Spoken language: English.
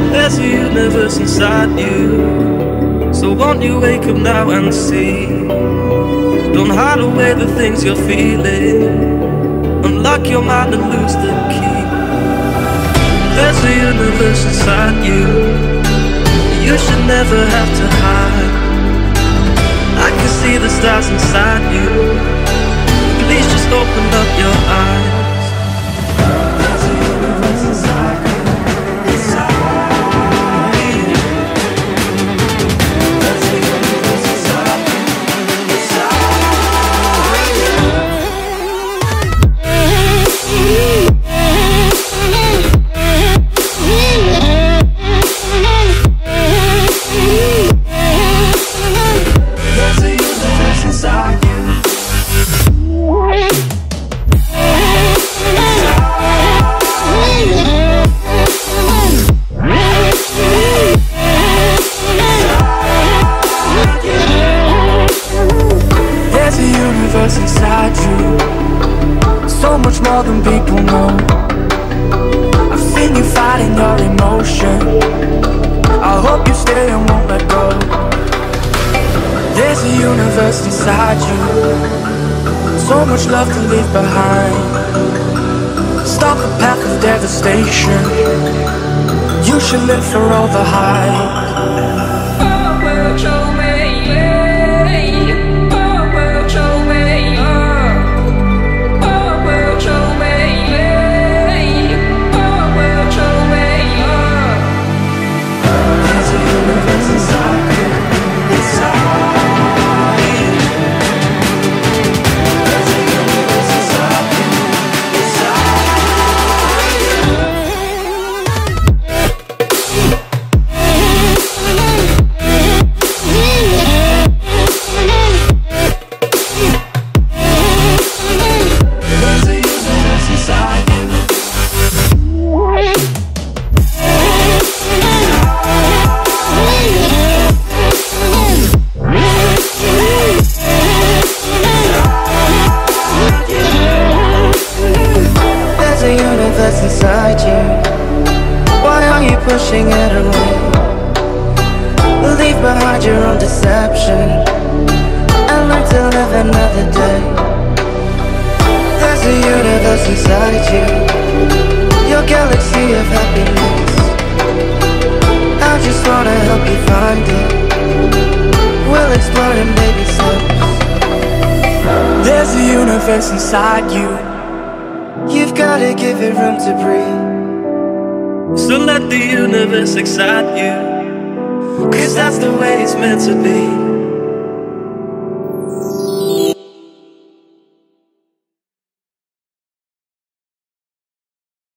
There's a universe inside you, so won't you wake up now and see? Don't hide away the things you're feeling. Unlock your mind and lose the key. There's a universe inside you. You should never have to hide. I can see the stars inside you. Please just open up your eyes. There's a universe inside you. Inside you, so much more than people know. I've seen you fighting your emotion. I hope you stay and won't let go. There's a universe inside you, so much love to leave behind. Stop the path of devastation. You should live for all the hype. Inside you, why are you pushing it away? Leave behind your own deception and learn to live another day. There's a universe inside you, your galaxy of happiness. I just wanna help you find it. We'll explore in baby steps. There's a universe inside you. You've gotta give it room to breathe. So let the universe excite you, 'cause that's the way it's meant to be.